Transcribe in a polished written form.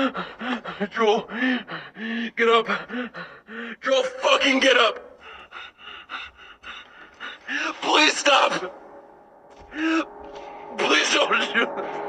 Joel, get up. Joel, fucking get up. Please stop. Please don't do it.